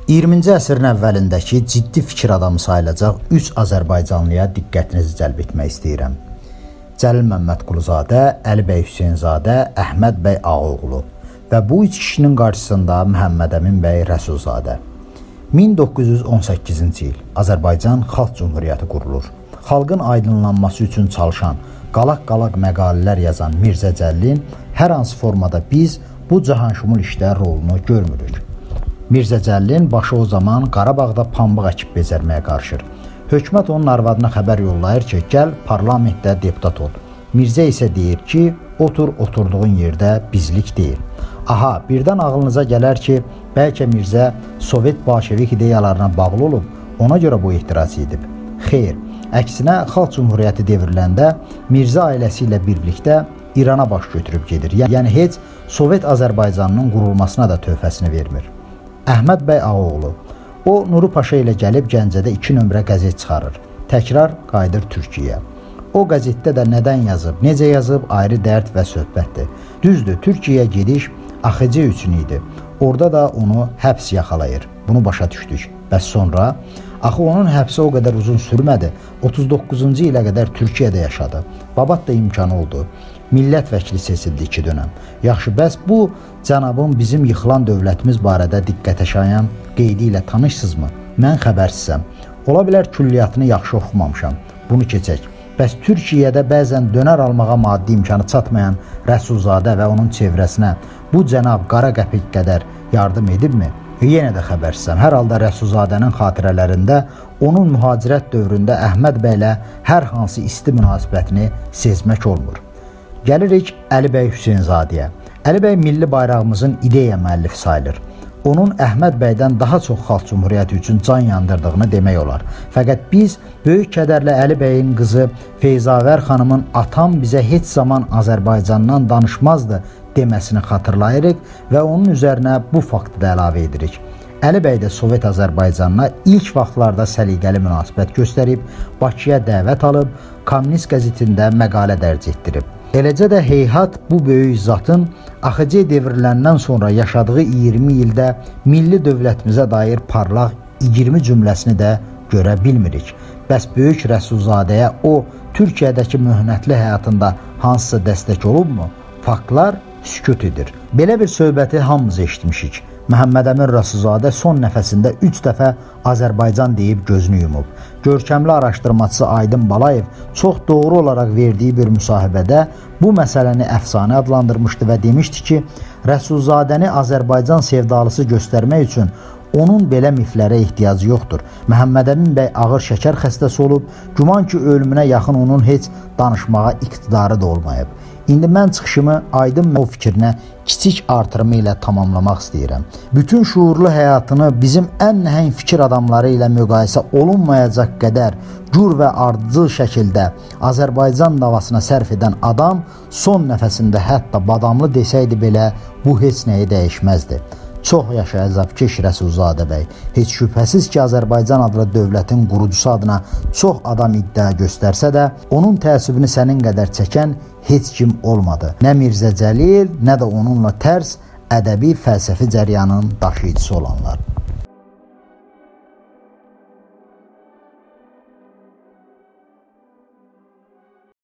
20-ci əsrin əvvəlindəki ciddi fikir adamı sayılacaq 3 Azərbaycanlıya diqqətinizi cəlb etmək istəyirəm. Cəlil Məmmədquluzadə, Əli bəy Hüseynzadə, Əhməd bəy Ağaoğlu və bu 3 kişinin qarşısında Məhəmməd Əmin bəy Rəsulzadə. 1918-ci il Azərbaycan Xalq Cümhuriyyəti qurulur. Xalqın aydınlanması üçün çalışan, qalaq-qalaq məqalələr yazan Mirzə Cəlilin hər hansı formada biz bu cahanşumul işdə rolunu görmürük. Mirzə Cəlilin başı o zaman Qarabağda pambıq əkib bezərməyə qarışır. Hökumət onun arvadına xəbər yollayır ki, gəl parlamentdə deputat ol. Mirzə isə deyir ki, otur oturduğun yerdə bizlik deyil. Aha, birdən ağlınıza gələr ki, bəlkə Mirzə Sovet Bolşevik ideyalarına bağlı olub, ona görə bu etiraz edib. Xeyr, əksinə Xalq Cümhuriyyəti devriləndə Mirzə ailəsi ilə birlikdə İrana baş götürüb gedir. Yəni heç Sovet Azərbaycanının qurulmasına da töhfəsini vermir. Əhməd bəy Ağaoğlu. O, Nuru Paşa ilə gəlib Gəncədə 2 nömrə qəzet çıxarır. Təkrar qayıdır Türkiyəyə. O qəzetdə də nədən yazıb, necə yazıb ayrı dərd və söhbətdir. Düzdür, Türkiyəyə gediş AXC üçün idi. Orada da onu həbs yaxalayır. Bunu başa düşdük. Bəs sonra? Axı onun həbsi o qədər uzun sürmədi. 39-cu ilə qədər Türkiyədə yaşadı. Babat da imkanı oldu. Millət vəkili seçildi 2 dönəm. Yaxşı, bəs bu cənabın bizim yıxılan dövlətimiz barədə diqqətə şayan qeydi ilə tanışsınızmı? Mən xəbərsizəm. Ola bilər külliyyatını yaxşı oxumamışam. Bunu keçək. Bəs Türkiyədə bəzən dönər almağa maddi imkanı çatmayan Rəsulzadə və onun çevrəsinə bu cənab qara qəpik qədər yardım edibmi? Yenə də xəbərsizəm. Hər halda Rəsulzadənin xatirələrində onun mühacirət dövründə Əhməd bəylə hər hansı isti münasibətini sezmək olmur. Gəlirik Əli bəy Hüseynzadəyə. Əli bəy milli bayrağımızın ideya müəllifi sayılır. Onun Əhməd bəydən daha çox Xalq Cümhuriyyəti üçün can yandırdığını demək olar. Fəqət biz böyük kədərlə Əli bəyin qızı Feyzavər xanımın atam bizə heç zaman Azərbaycandan danışmazdı deməsini xatırlayırıq və onun üzərinə bu faktı da əlavə edirik. Əli bəy də Sovet Azərbaycanına ilk vaxtlarda səliqəli münasibət göstərib, Bakıya dəvət alıb, Kommunist qəzetində məqalə dərc etdirib. Eləcə də heyhat bu böyük zatın AXC devriləndən sonra yaşadığı 20 ildə milli dövlətimizə dair parlaq 20 cümləsini də görə bilmirik. Bəs böyük Rəsulzadəyə o, Türkiyədəki möhnətli həyatında hansısa dəstək olubmu? Faktlar sükut edir. Belə bir söhbəti hamımız eşitmişik. Məhəmməd Əmin Rəsulzadə son nəfəsində 3 dəfə Azərbaycan deyib gözünü yumub. Görkəmli araşdırmacısı Aydın Balayev çox doğru olaraq verdiyi bir müsahibədə bu məsələni əfsanə adlandırmışdı və demişdi ki, Rəsulzadəni Azərbaycan sevdalısı göstərmək üçün onun belə miflərə ehtiyacı yoxdur. Məhəmməd Əmin bəy ağır şəkər xəstəsi olub, güman ki, ölümünə yaxın onun heç danışmağa iqtidarı da olmayıb. İndi mən çıxışımı Aydın o fikrinə kiçik artırımı ilə tamamlamaq istəyirəm. Bütün şuurlu həyatını bizim ən nəhəng fikir adamları ilə müqayisə olunmayacaq qədər gür və ardıcıl şəkildə Azərbaycan davasına sərf edən adam son nəfəsində hətta badamlı desəydi belə bu heç nəyi dəyişməzdi. Çox yaşa əzabkeş Rəsulzadə bəy. Heç şübhəsiz ki, Azərbaycan adlı dövlətin qurucusu adına çox adam iddia göstərsə də, onun təəssübünü sənin qədər çəkən heç kim olmadı. Nə Mirzə Cəlil, nə də onunla tərs ədəbi fəlsəfi cəryanın daşıyıcısı olanlar.